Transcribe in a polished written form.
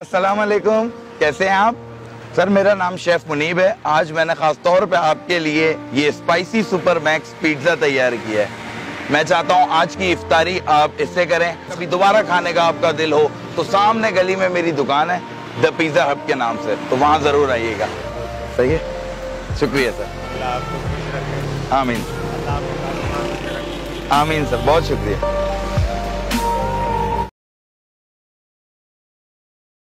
अस्सलाम वालेकुम, कैसे हैं आप? सर मेरा नाम शेफ मुनीब है। आज मैंने खास तौर पे आपके लिए ये स्पाइसी सुपर मैक्स पिज्ज़ा तैयार किया है। मैं चाहता हूँ आज की इफ्तारी आप इससे करें। कभी दोबारा खाने का आपका दिल हो तो सामने गली में मेरी दुकान है द पिज़्ज़ा हब के नाम से, तो वहाँ ज़रूर आइएगा। सही है, शुक्रिया सर। आमीन आमीन सर, बहुत शुक्रिया।